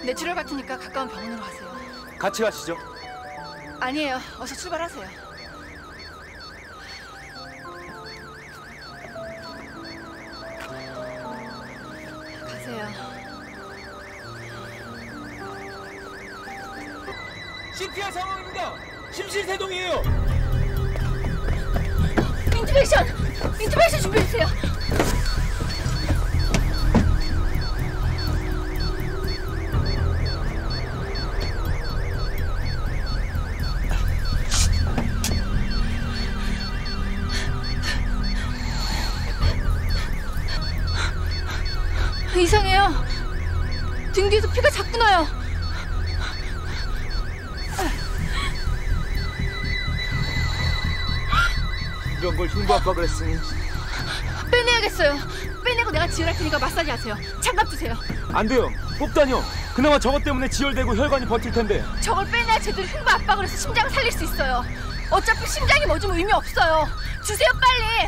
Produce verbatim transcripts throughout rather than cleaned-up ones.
뇌출혈 같으니까 가까운 병원으로 가세요. 같이 가시죠. 아니에요. 어서 출발하세요. 가세요. 씨피알 상황입니다. 심실세동이에요. 인투베이션! 인투베이션 준비해주세요. 이상해요. 등 뒤에서 피가 자꾸 나요. 이런 걸 흉부 압박을 했으니 빼내야겠어요. 빼내고 내가 지혈할 테니까 마사지 하세요. 장갑 주세요. 안 돼요. 뽑다뇨. 그나마 저것 때문에 지혈되고 혈관이 버틸 텐데. 저걸 빼내야 제대로 흉부 압박을 해서 심장을 살릴 수 있어요. 어차피 심장이 멎으면 의미 없어요. 주세요, 빨리.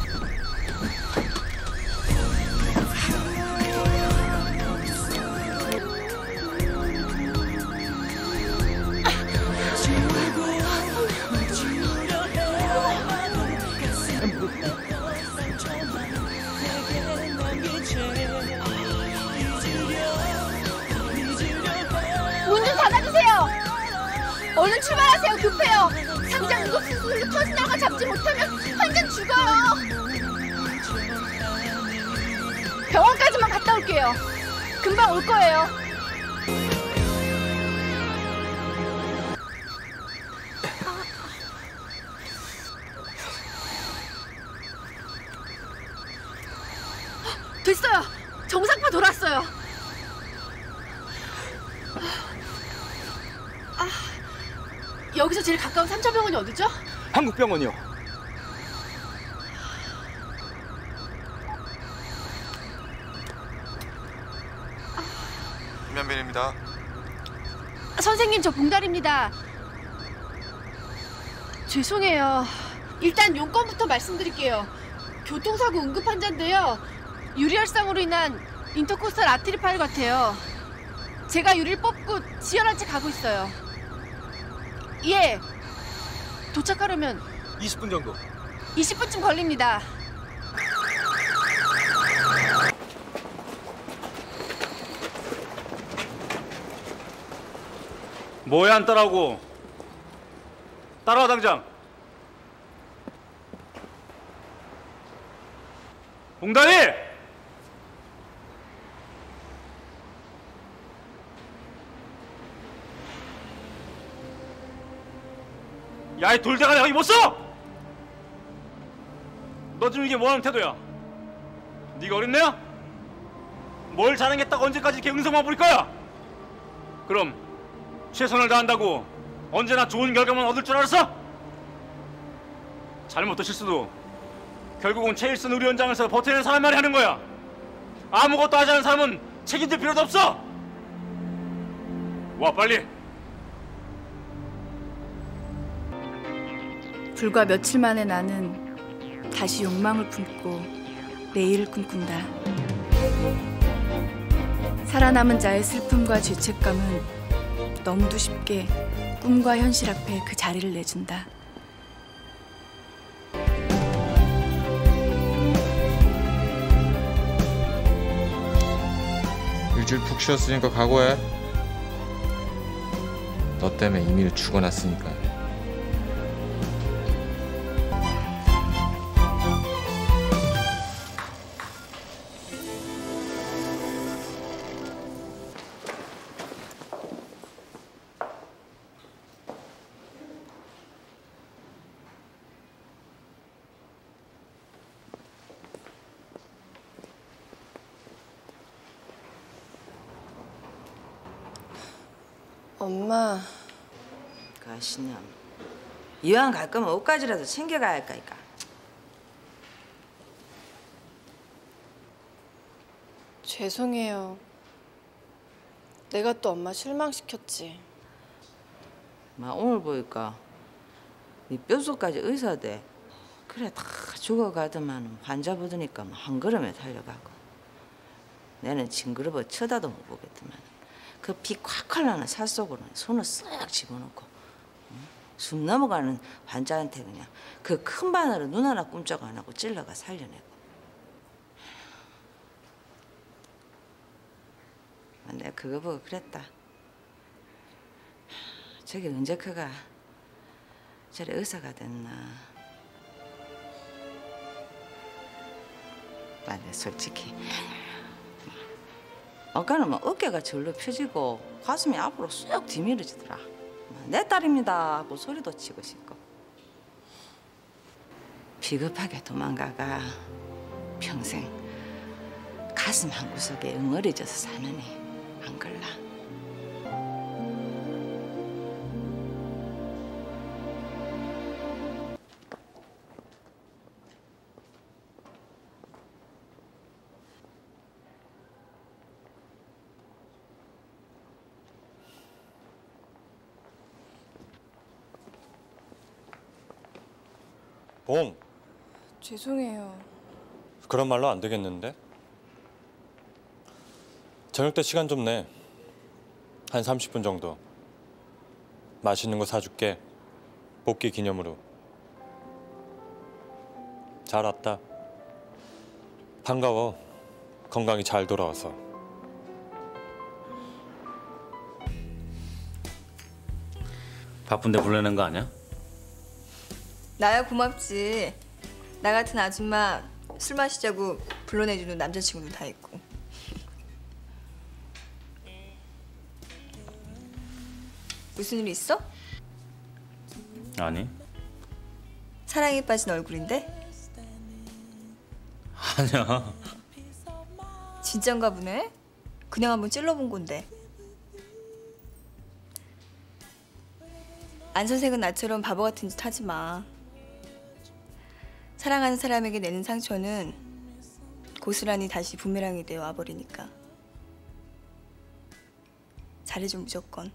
문 좀 닫아주세요. 얼른 출발하세요. 급해요. 당장 무겁은 소리로 터지나가 잡지 못하면 환자 죽어요. 병원까지만 갔다 올게요. 금방 올 거예요. 됐어요. 정상파 돌았어요. 아, 여기서 제일 가까운 삼 차 병원이 어디죠? 한국병원이요. 김현빈입니다. 선생님, 저 봉달입니다. 죄송해요. 일단 용건부터 말씀드릴게요. 교통사고 응급 환자인데요. 유리혈상으로 인한 인터코스탈 아테리 파열 같아요. 제가 유리를 뽑고 지혈한 채 가고 있어요. 예. 도착하려면 이십 분 정도. 이십 분쯤 걸립니다. 뭐해 안 따라오고. 따라와 당장. 봉다리! 야, 이 돌대가리 여기 못 써! 너 지금 이게 뭐하는 태도야? 네가 어린애야? 뭘 잘하겠다고 언제까지 이렇게 응성만 부릴 거야? 그럼 최선을 다한다고 언제나 좋은 결과만 얻을 줄 알았어? 잘못도 실수도 결국은 최일선 우리 현장에서 버텨낸 사람만이 하는 거야. 아무것도 하지 않은 사람은 책임질 필요도 없어. 와, 빨리. 불과 며칠 만에 나는 다시 욕망을 품고 내일을 꿈꾼다. 살아남은 자의 슬픔과 죄책감은 너무도 쉽게 꿈과 현실 앞에 그 자리를 내준다. 일주일 푹 쉬었으니까 각오해. 너 때문에 이민을 죽어놨으니까. 엄마. 가시냐. 이왕 갈 거면 옷까지라도 챙겨가야 할까니까. 죄송해요. 내가 또 엄마 실망시켰지. 마 오늘 보니까 네 뼛속까지 의사대. 그래 다 죽어가더만 환자 보더니까 한 걸음에 달려가고. 내는 징그러워 쳐다도 못 보겠더만. 그 피 콱콱 나는 살 속으로 손을 쓱 집어넣고 응? 숨 넘어가는 환자한테 그냥 그 큰 바늘로 눈 하나 꿈쩍 안 하고 찔러가 살려내고. 내가 그거 보고 그랬다. 저게 언제 그가 저래 의사가 됐나. 맞네, 솔직히. 아까는 막 어깨가 절로 펴지고 가슴이 앞으로 쑥 뒤밀어지더라. 내 딸입니다 하고 소리도 치고 싶고. 비겁하게 도망가가 평생 가슴 한구석에 응어리져서 사느니 안 걸라. 봉, 죄송해요. 그런 말로 안 되겠는데? 저녁 때 시간 좀 내. 한 삼십 분 정도. 맛있는 거 사줄게. 복귀 기념으로. 잘 왔다. 반가워. 건강히 잘 돌아와서. 바쁜데 불러낸 거 아니야? 나야 고맙지. 나 같은 아줌마 술 마시자고 불러내주는 남자친구도 다 있고. 무슨 일 있어? 아니. 사랑에 빠진 얼굴인데? 아니야. 진짠가 보네? 그냥 한번 찔러본 건데. 안 선생은 나처럼 바보 같은 짓 하지 마. 사랑하는 사람에게 내는 상처는 고스란히 다시 부메랑이 되어 와버리니까. 잘해줘 무조건.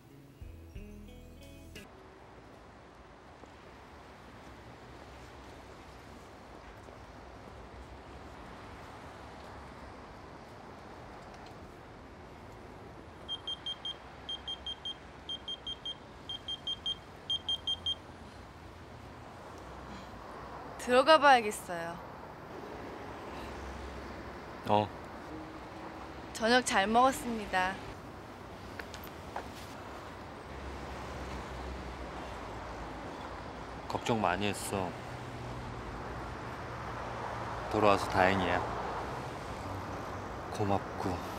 들어가 봐야겠어요. 어, 저녁 잘 먹었습니다. 걱정 많이 했어. 돌아와서 다행이야. 고맙고.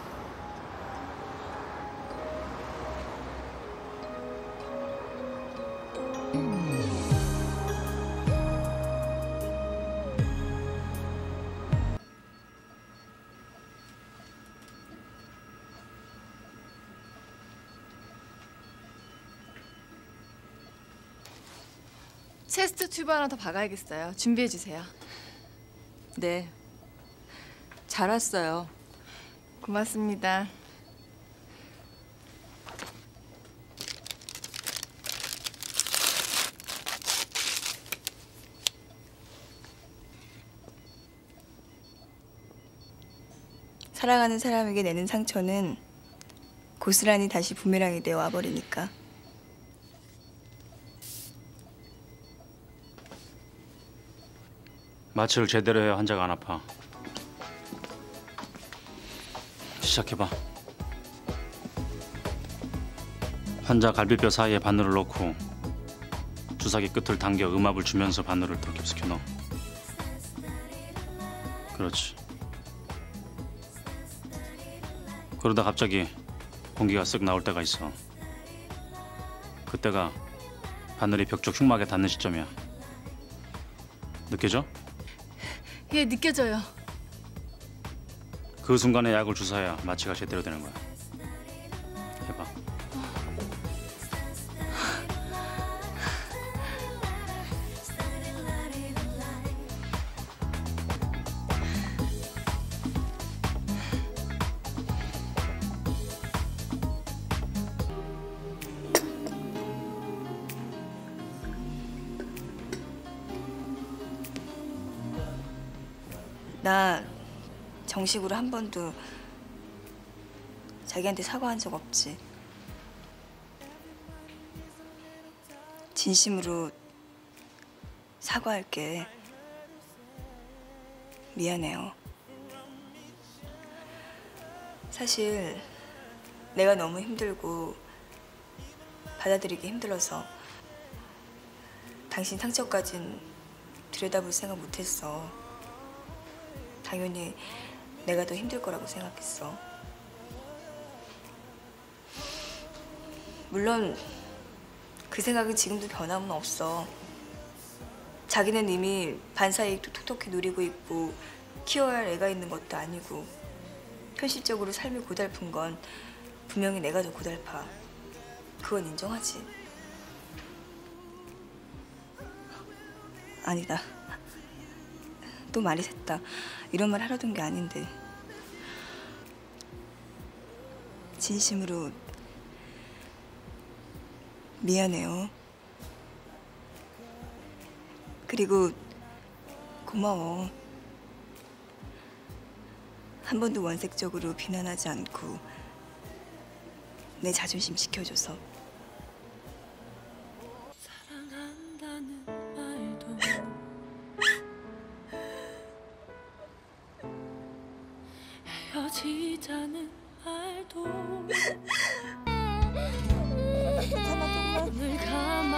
체스트 튜브 하나 더 박아야겠어요. 준비해 주세요. 네. 잘 왔어요. 고맙습니다. 사랑하는 사람에게 내는 상처는 고스란히 다시 부메랑이 되어 와버리니까. 마취를 제대로 해야 환자가 안 아파. 시작해봐. 환자 갈비뼈 사이에 바늘을 넣고 주사기 끝을 당겨 음압을 주면서 바늘을 더 깊숙이 넣어. 그렇지. 그러다 갑자기 공기가 쓱 나올 때가 있어. 그때가 바늘이 벽 쪽 흉막에 닿는 시점이야. 느껴져? 예, 느껴져요. 그 순간에 약을 주사해야 마취가 제대로 되는 거야. 해봐. 나 정식으로 한 번도 자기한테 사과한 적 없지. 진심으로 사과할게. 미안해요. 사실 내가 너무 힘들고 받아들이기 힘들어서 당신 상처까진 들여다볼 생각 못했어. 당연히 내가 더 힘들 거라고 생각했어. 물론 그 생각은 지금도 변함은 없어. 자기는 이미 반사이익도 톡톡히 누리고 있고 키워야 할 애가 있는 것도 아니고 현실적으로 삶이 고달픈 건 분명히 내가 더 고달파. 그건 인정하지. 아니다. 또 말이 샜다. 이런 말 하려던 게 아닌데. 진심으로 미안해요. 그리고 고마워. 한 번도 원색적으로 비난하지 않고 내 자존심 지켜줘서. 사랑한다는 말도 헤어지자는 말도 눈을 감아